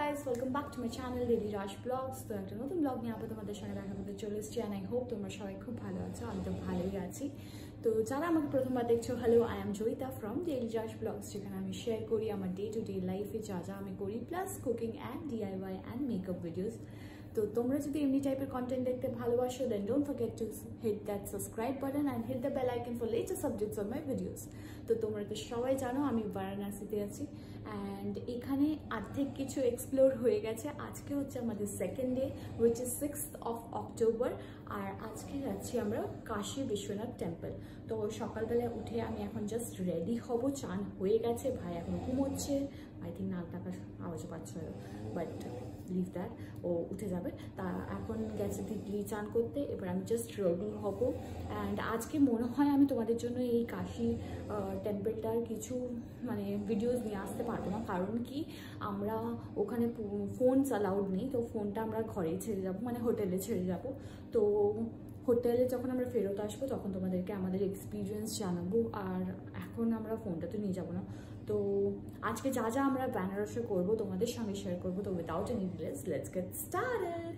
guys, welcome back to my channel Daily Raj Vlogs. তো একটা নতুন ব্লগ নিয়ে আবার তোমাদের সঙ্গে দেখা করতে চলে এসেছি and I hope তোমরা সবাই খুব ভালো আছো। আমি তো ভালোই আছি। তো যারা আমাকে প্রথমবার দেখছো, hello, I am Joyita from Daily Raj Vlogs, যেখানে আমি শেয়ার করি আমার ডে টু ডে লাইফে যা যা আমি করি, plus cooking and DIY and makeup videos. তো তোমরা যদি এমনি টাইপের কন্টেন্ট দেখতে ভালোবাসো, then don't forget to hit that subscribe button and hit the bell icon for latest updates on my videos. তো তোমরা তো সবাই জানো আমি বারাণসীতে আছি অ্যান্ড এখানে অর্ধেক কিছু এক্সপ্লোর হয়ে গেছে। আজকে হচ্ছে আমাদের second day, which is 6th of October, আর আজকে যাচ্ছি আমরা কাশী বিশ্বনাথ টেম্পল। তো সকালবেলায় উঠে আমি এখন জাস্ট রেডি হব, চান হয়ে গেছে, ভাই এখন ঘুমোচ্ছে, আই থিঙ্ক নাক ডাকার আওয়াজ পাচ্ছে, বাট লিভ দ্যাট, ও উঠে যাবে। তা এখন গেছে দিদি চান করতে, এবার আমি জাস্ট রেডি হব। অ্যান্ড আজকে মনে হয় আমি তোমাদের জন্য এই কাশী টেম্পলটার কিছু মানে ভিডিওস নিয়ে আসতে পারবো না, কারণ কি আমরা ওখানে ফোনস অ্যালাউড নেই। তো ফোনটা আমরা ঘরেই ছেড়ে যাবো, মানে হোটেলে ছেড়ে যাব। তো হোটেলে যখন আমরা ফেরত আসবো তখন তোমাদেরকে আমাদের এক্সপিরিয়েন্স জানাবো, আর এখন আমরা ফোনটা তো নিয়ে যাবো না। তো আজকে যা যা আমরা বেনারসে করবো তোমাদের সঙ্গে শেয়ার করবো। তো without any delays, let's get started.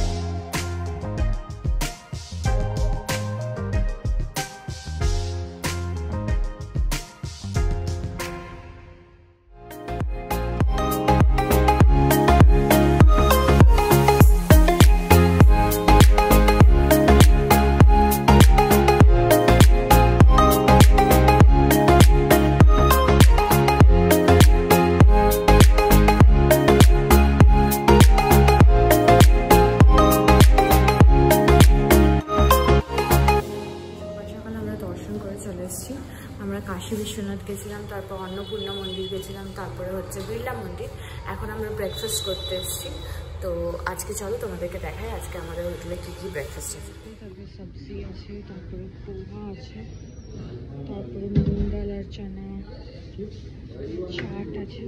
আমরা কাশী বিশ্বনাথ গেছিলাম, তারপর অন্নপূর্ণা মন্দির গেছিলাম, তারপরে হচ্ছে বিড়লা মন্দির। এখন আমরা ব্রেকফাস্ট করতে এসেছি। তো আজকে চলো তোমাদেরকে দেখাই আজকে আমাদের হোটেলে কী কী ব্রেকফাস্ট আছে। তারপরে সবজি আছে, তারপরে পোহা আছে, তারপরে মুগ ডাল আর চানা, চাট আছে,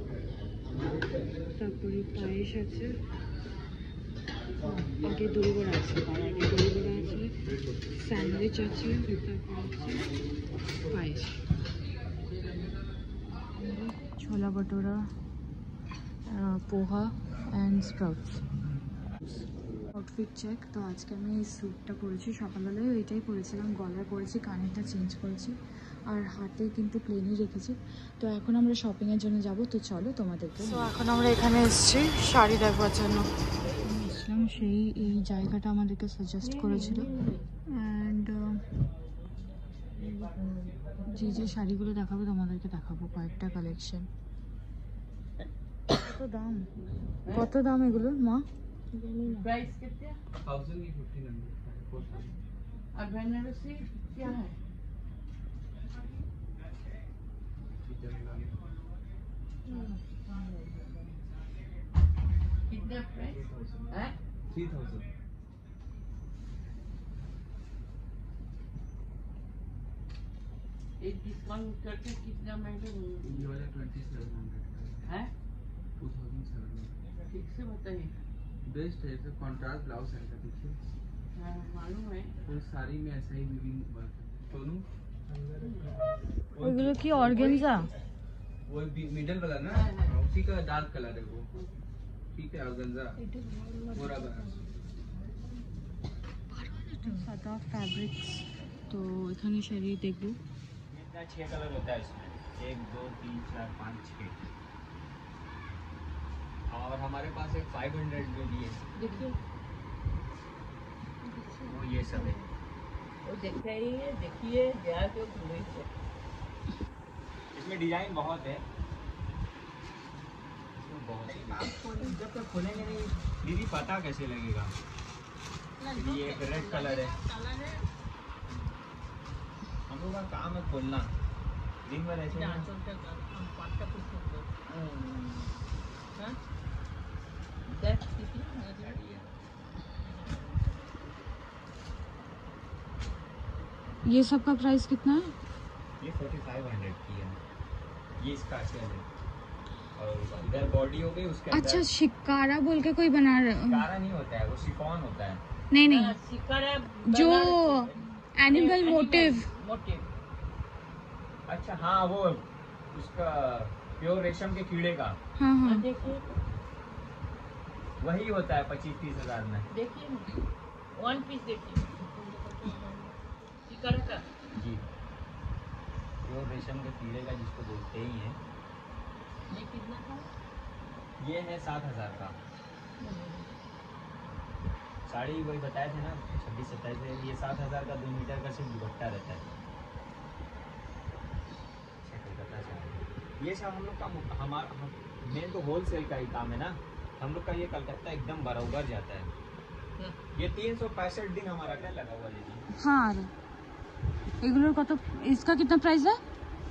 তারপরে পায়েস আছে, আগে দই বড়া আছে, স্যান্ডউইচ আছে, তারপর আছে পায়েস, ছোলা bhatura, poha and sprouts. Outfit check. তো আজকে আমি এই স্যুটটা পরেছি, সকালবেলায় ওইটাই পরেছিলাম, গলায় পরেছি, কানেরটা চেঞ্জ করেছি, আর হাতে কিন্তু প্লেনই রেখেছি। তো এখন আমরা শপিংয়ের জন্য যাব। তো চলো তোমাদেরকে। তো এখন আমরা এখানে এসেছি শাড়ি দেখবার জন্য। আসলাম, সেই এই জায়গাটা আমাদেরকে সাজেস্ট করেছিল, অ্যান্ড যে শাড়িগুলো দেখাবো তোমাদেরকে দেখাবো কয়েকটা কালেকশন। কত দাম এগুলোর মা? प्राइस कितने? 1000 की 1500 और बनारसी क्या है? कितना प्राइस है? 3000। एक डिस्काउंट करके कितना महंगा ये वाला 2700 है? 2700। ठीक से बताइए। बेस्ट है, इसे कॉन्ट्रास्ट ब्लाउज है का, देखिए मालूम है फुल साड़ी में ऐसा ही विविंग वर्क दोनों। ओগুলো কি অর্গানজা? वो मिडल वाला ना, उसी का डार्क कलर है वो, ठीक है ऑर्गेन्जा पूरा बनारस सादा फैब्रिक्स। तो এখানে শাড়ি দেখবো, 6 कलर होता है इसमें, 1 2 3 4 5 6, और हमारे पास एक 500 में भी है, देखिए वो ये सब है, वो देखिए इसमें डिजाइन बहुत है, जब तक खोलेंगे नहीं दीदी पता कैसे लगेगा। ये एक रेड कलर है, हम लोग का काम है खोलना, दिन भर ऐसे ये सब का प्राइस कितना है? ये 4500 की है, ये इसका सेल है, और इधर बॉडी हो गई उसके। अच्छा, शिकारा बोल के कोई बना रहा है? शिकारा नहीं होता है, वो शिफॉन होता है। नहीं शिकारा जो एनिमल मोटिव। अच्छा हाँ, वो उसका प्योर रेशम के कीड़े का। हाँ हाँ, देखिए वही होता है 25-30 हजार में। देखिए वन पीस देखिए का जी प्योर रेशम के कीड़े का जिसको बोलते ही हैं। ये कितना का? ये है 7,000 का। साड़ी वही बताए थे ना 26-27। ये 7,000 का 2 मीटर का सिर्फ दुपट्टा रहता है। ये सब हम लोग का हमारा मेन तो होलसेल का ही काम है ना। हम लोग का ये कलकत्ता एकदम बराबर जाता है। ये 365 दिन हमारा क्या लगा हुआ है। हाँ एगुलर कत इसका कितना प्राइस है?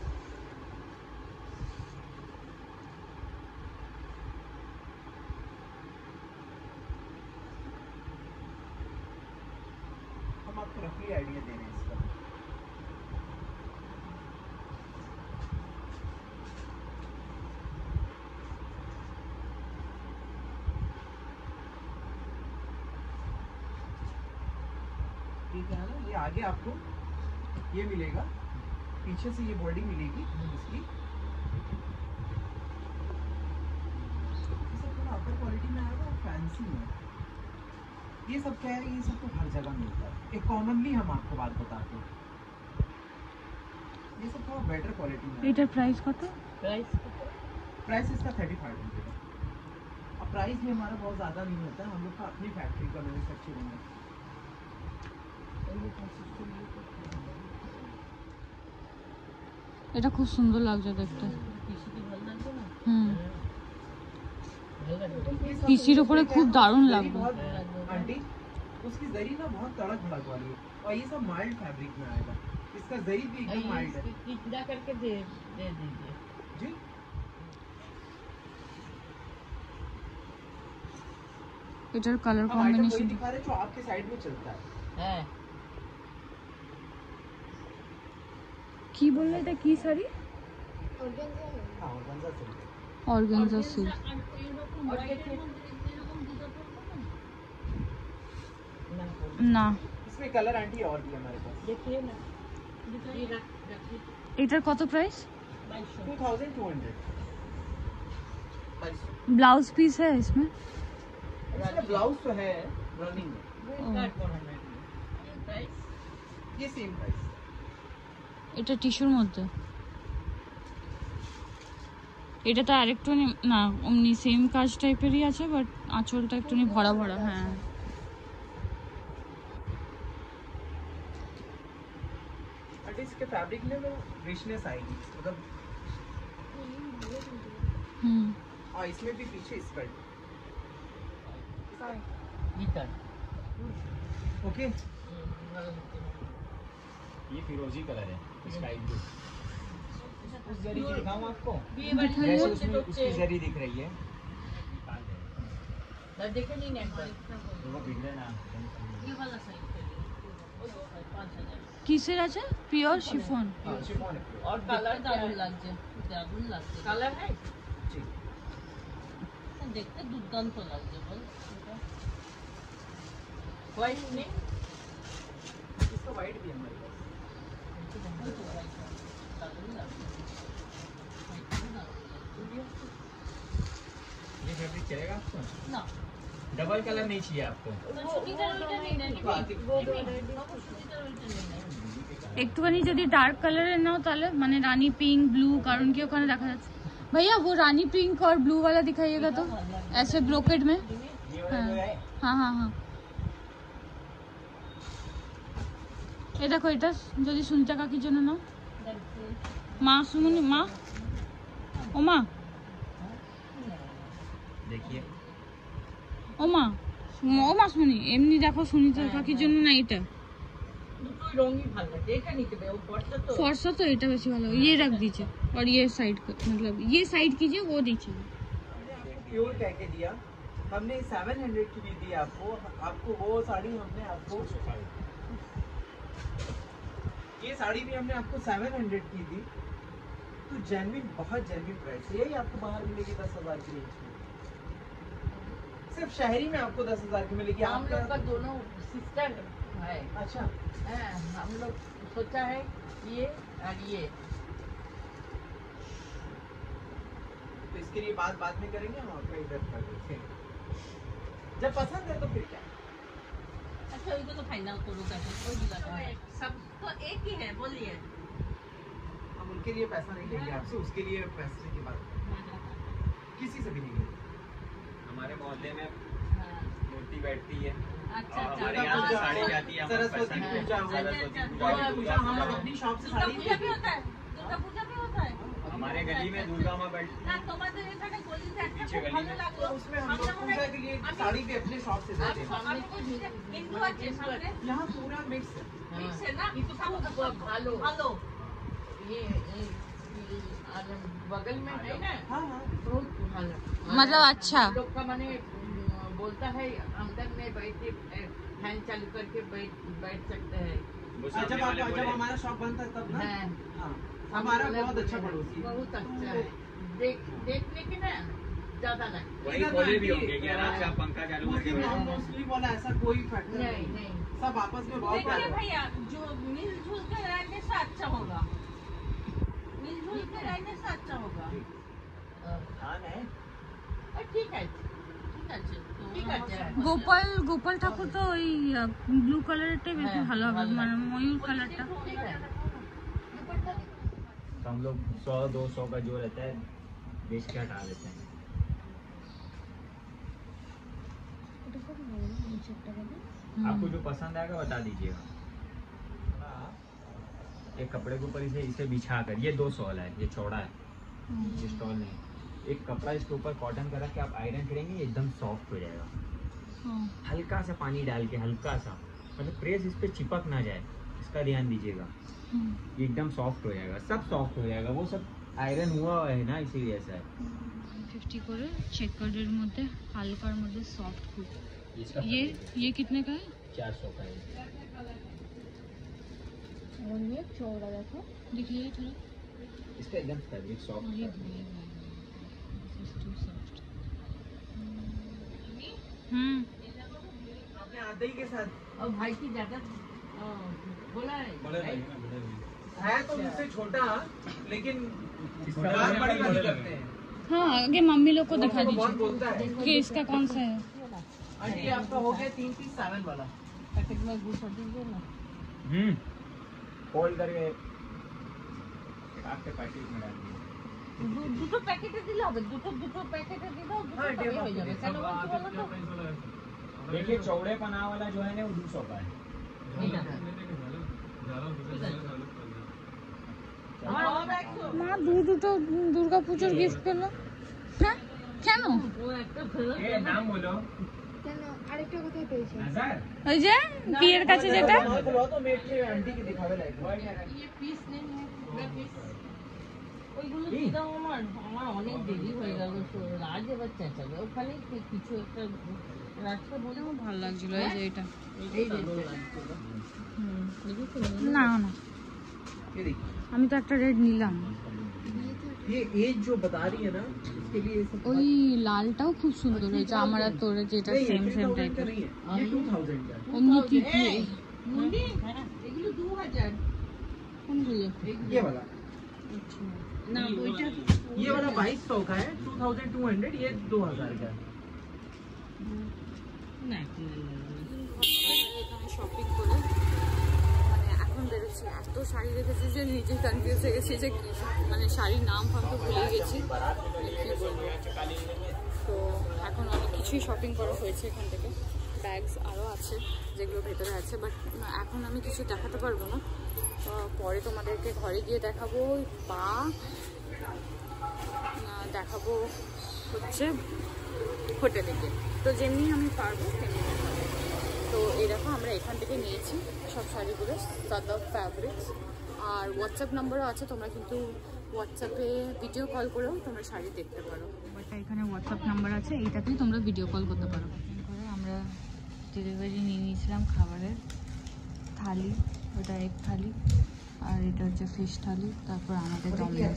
हम आपको रफली आइडिया दे रहे हैं इसका। ठीक है ना। ये आगे आपको ये मिलेगा, पीछे से ये बॉडी मिलेगी इसकी। थोड़ा अपर क्वालिटी में आएगा और फैंसी में। ये सब क्या है, ये सब तो हर जगह मिलता है। एक कॉमनली हम आपको बात बताते हैं, ये सब थोड़ा बेटर क्वालिटी में। एटार प्राइस कत? प्राइस इसका 3500 है। अब प्राइस भी हमारा बहुत ज़्यादा नहीं होता है, हम लोग का अपनी फैक्ट्री का मैन्युफैक्चरिंग है। এটা খুব সুন্দর লাগছে দেখতে। পিসির উপরে খুব দারুণ লাগবে। आंटी उसकी जरी ना बहुत तड़क भड़क वाली है और ये सब माइल्ड फैब्रिक में आएगा। इसका जरी भी एकदम माइल्ड है। कितना करके दे दीजिए जी। এটার কালার हम आइटम কম্বিনেশন वही दिखा रहे हैं जो आपके साइड में चलता है। কি বললে এটা কি শাড়ি? हाँ ऑर्गेन्जा सिल्क। Organza silk. না इसमें कलर आंटी और भी हमारे पास। देखिए ना এটার কত প্রাইস? 2200। ब्लाउज पीस है इसमें? इसमें ब्लाउज तो है रनिंग में। ये सेम प्राइस। এটা টিস্যুর মধ্যে। এটা তো আরেকটু না অমনি সেম কাজ টাইপেরই আছে বাট আঁচলটা একটুনি ভরা ভরা। হ্যাঁ बट इसके फैब्रिक में वो रिचनेस आएगी मतलब। और इसमें भी पीछे स्कर्ट। ओके ये फिरोजी कलर है, स्काई ब्लू। उस जरी की दिखाऊं आपको? जैसे उसमें उसकी जरी दिख रही है। देखे नहीं नेट पर वो बिगड़े ना। ये वाला साइज কিসের আছে? Pure chiffon. हाँ शिफॉन है। और कलर दारुण লাগছে কালার है जी। देखते दुर्दांत লাগছে বল। व्हाइट नहीं, इसका व्हाइट भी है हमारे पास। ये फैब्रिक चलेगा आपको? ना डबल कलर नहीं चाहिए आपको? একটুখানি যদি ডার্ক কালারের নাও তাহলে মানে রানী পিঙ্ক ব্লू, কারণ কি ওখানে দেখা যাচ্ছে। भैया वो रानी पिंक और ब्लू वाला दिखाइएगा तो ऐसे ब्रोकेड में। हाँ हाँ हाँ ये देखो এটা যদি সুনিতা কাকির জন্য নাও। মা শুনুনি মা, ও মা देखिए ও মা ও মা শুনি এমনি দেখো সুনিতা কাকির জন্য না এটা দুটোই রঙই ভালো লাগে। এটা নিতে হবে, ও फॉर्सा तो এটা বেশি ভালো। ये रख दीजिए और ये साइड मतलब ये साइड कीजिए, वो दीजिए। प्योर कह के दिया हमने 700 की भी दी आपको। आपको वो साड़ी हमने आपको ये साड़ी भी हमने आपको 700 की दी। तो जेन्युइन बहुत जेन्युइन प्राइस है। यही आपको बाहर मिलेगी 10,000 की रेंज में। सिर्फ शहरी में आपको 10,000 की मिलेगी। हम लोग का दोनों सिस्टर है। अच्छा हम लोग सोचा है ये और ये। तो इसके लिए बात में करेंगे हम आपका इधर कर देते हैं। जब पसंद है तो फिर क्या। अच्छा उनको तो फाइनल करो कैसे कोई दिक्कत नहीं, सब तो एक ही है, बोलिए। हम उनके लिए पैसा नहीं लेंगे आपसे, उसके लिए पैसे की बात किसी से भी नहीं लेंगे। हमारे मोहल्ले में हाँ। मूर्ति बैठती है अच्छा और अच्छा, हमारे यहाँ से साड़ी जाती है, हमारे सरस्वती पसंद है। पूजा, सरस्वती दुर्गा पूजा हम लोग पूजा अपनी शॉप से दुर्गा साड़ी पूजा भी होता है, दुर्गा पूजा भी होता है। हमारे गली में दुर्गा माँ बैठती না है। তোমাদের এখানে গলিতে একটা पीछे খুব गली ভালো में। লাগলো। उसमें हम लोग पूजा के लिए साड़ी भी अपने शॉप से देते हैं। আমি বলছি যে হিন্দু আছে সামনে, यहाँ पूरा मिक्स है। মিক্স है ना, ভালো ভালো। ये बगल में है ना, हाँ हाँ। बहुत भालो। मतलब अच्छा। हम लोग का माने बोलता है अंदर में बैठ के फैन चालू करके बैठ सकते हैं। वो सामने वाले जब बोले, हमारा शॉप बंद था तब ना, हाँ। हाँ, हमारा बहुत अच्छा पड़ोसी है। बहुत अच्छा है, देखने के ना ज्यादा लगता वही बोले भी होंगे कि आराम से आप पंखा चालू करके मुस्लिम बैठो। नॉन मुस्लिम वाला ऐसा कोई फैक्टर नहीं नहीं, नहीं। सब आपस में बहुत प्यार देखिए है। भैया, जो मिलजुल के रहने से अच्छा होगा, मिलजुल के रहने से अच्छा होगा। हाँ है। ঠিক আছে ঠিক আছে ঠিক আছে। গোপাল ঠাকুর তো ওই ব্লু কালারেরটাই বেশি ভালো হবে, মানে ময়ূর কালারটা। ঠিক আছে। तो हम लोग 100-200 का जो रहता है बेच के हटा देते हैं। आपको जो पसंद आएगा बता दीजिएगा। एक कपड़े के ऊपर इसे बिछा कर, ये 2 स्टॉल है, ये चौड़ा है, ये स्टॉल नहीं। एक कपड़ा इसके ऊपर कॉटन का रख के आप आयरन करेंगे, ये एकदम सॉफ्ट हो जाएगा। हल्का सा पानी डाल के, हल्का सा, मतलब प्रेस इस पे चिपक ना जाए, इसका ध्यान दीजिएगा। ये एकदम सॉफ्ट हो जाएगा, सब सॉफ्ट हो जाएगा, वो सब आयरन हुआ है ना, इसीलिए ऐसा है। 50 করে চেকারের মধ্যে হালকার মধ্যে সফট খুব। इसका ये कितने का है? 400 का है। और ये चौड़ा देखो, दिखिए थोड़ा। इसका एकदम फैब्रिक सॉफ्ट ये है। अपने आते ही के साथ और भाई की ज्यादा बोला है है तो मुझसे छोटा, लेकिन बात बड़ी वाली करते हैं। हाँ, आगे मम्मी लोग को दिखा बहुत दीजिए बोलता है कि इसका कौन सा है। आंटी आपका हो गया 3 पीस 7 वाला। पैकेट में घुसा दीजिए ना। फोल्ड करके आपके पैकेट में डाल दीजिए। দুটো প্যাকেটে দিলে হবে, দুটো প্যাকেটে দিলেও দুটো हाँ, তবেই হয়ে যাবে। কেন বলছি বলো তো? देखिए चौड़े पना वाला जो है ना, वो 200 का है। এই না। আমার একশো। মা দুটো দুর্গাপুজোর গিফট পেলো, হ্যাঁ কেন? ও একটা ফেরত ए, नाम बोलो। नजर। ওই যে বিয়ের কাছে যেটা। तो मेट के आंटी के दिखावे लायक है। ये पीस नहीं है, पूरा पीस। ওইগুলো দিদাও আমার অনেক দেরি হয়ে গেল, রাজ এবার চেঁচাবে। ওখানে কিছু একটা রাজকে বলে আমার ভালো লাগছিল এই যে এটা। এই ভালো লাগছিল। না না, ये देखिए, আমি তো একটা রেড নিলাম। ये एज जो बता रही है ना, इसके लिए ये सब ওই লালটাও খুব সুন্দর হয়েছে, আমার আর তোর যেটা नहीं, সেম 3000 का টাইপের। नहीं है, ये 2000 का है। অমনি কি মুন্ডি এগুলো 2000 কোনগুলো? ये वाला, না ওইটা ये वाला 2200 का है, 2200, ये 2000 का है। না এখানে শপিং করে মানে এখন বেরোচ্ছি, এত শাড়ি দেখেছি যে নিজে কনফিউজ হয়ে গেছি যে কি, মানে শাড়ির নাম ফাম তো ভুলে গেছি, কি বলবো। তো এখন অনেক কিছুই শপিং করা হয়েছে এখান থেকে, ব্যাগস আরও আছে যেগুলো ভেতরে আছে, বাট এখন আমি কিছু দেখাতে পারবো না। পরে তোমাদেরকে ঘরে গিয়ে দেখাবো, বা দেখাবো হচ্ছে হোটেলে গিয়ে, তো যেমনি আমি পারবো তেমনি দেখাবো। তো এই দেখো আমরা এখান থেকে নিয়েছি সব শাড়িগুলো, সাদা ফ্যাব্রিক্স, আর হোয়াটসঅ্যাপ নাম্বারও আছে, তোমরা কিন্তু হোয়াটসঅ্যাপে ভিডিও কল করেও তোমরা শাড়ি দেখতে পারো। বাটটা এখানে হোয়াটসঅ্যাপ নাম্বার আছে, এইটাতেই তোমরা ভিডিও কল করতে পারো। করে আমরা ডেলিভারি নিয়ে নিয়েছিলাম খাবারের থালি, ওটা এগ থালি, আর এটা হচ্ছে ফিশ থালি, তারপর আমাদের ডমিনোস।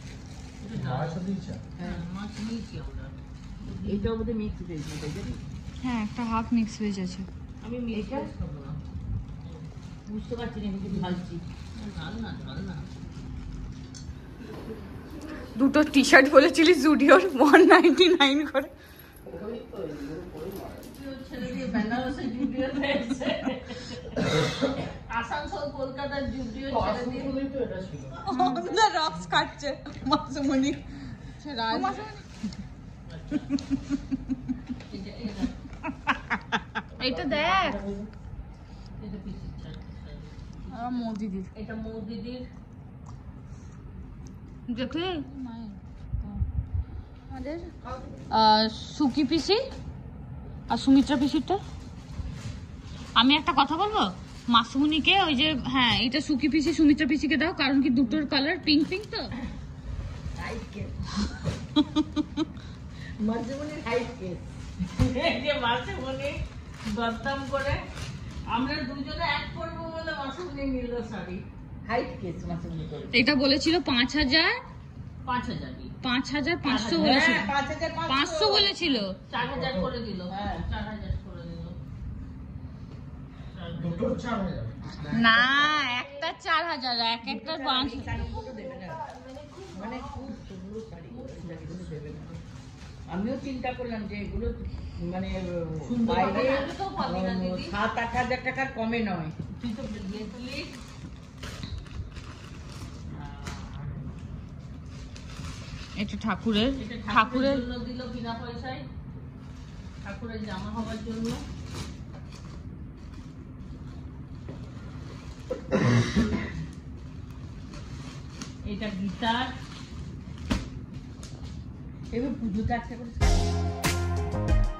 মাছ নিয়েছি আমরা, এইটার মধ্যে মিক্স ভেজ তাই জানি। হ্যাঁ, একটা হাফ মিক্স ভেজ আছে। আমি মিক্স ভেজ খাবো না, বুঝতে পারছি না কিন্তু ঢালছি। ঢাল না দুটো টি শার্ট বলেছিলি জুডিওর 199 করে, ছেড়ে দিয়ে বেনারসে জুডিওতে এসে আসানসোল কলকাতার জুডিও ছেড়ে দিয়ে না রক্স কাটছে মাসুমনি এইটা দেখ এটা পিসির চাল। আর মোদিদির এটা মৌদিদির দেখলি আমাদের সুকি পিসি আর সুমিত্রা পিসিরটা। আমি একটা কথা বলবো, মাসুমনিকে ওই যে হ্যাঁ এটা সুকি পিসি সুমিত্রা পিসিকে দাও, কারণ কি দুটোর কালার পিঙ্ক পিঙ্ক তো। হাইট কেস মাঝেমনি হাইট কেস যে মাঝেমনি দরদাম করে আমরা দুজনে এক করবো বলে মাঝেমনি নিল শাড়ি। হাইট কেস মাঝেমনি করে এটা বলেছিল 5,000 5,500 বলেছিল, 500 বলেছিল 4,000 করে দিল। 4,000 করে দিল। দুটো 4000 না একটা 4,000 এক একটা 500 মানে খুব সুন্দর শাড়ি দেবে না। আমিও চিন্তা করলাম যে এগুলো মানে বাইরে 7-8 হাজার টাকার কমে নয়। তুই তো দিয়েছিলি এটা ঠাকুরের ঠাকুরের জন্য দিল বিনা পয়সায়, ঠাকুরের জামা হওয়ার জন্য। এটা গীতার এবার পুজোতে একটা করে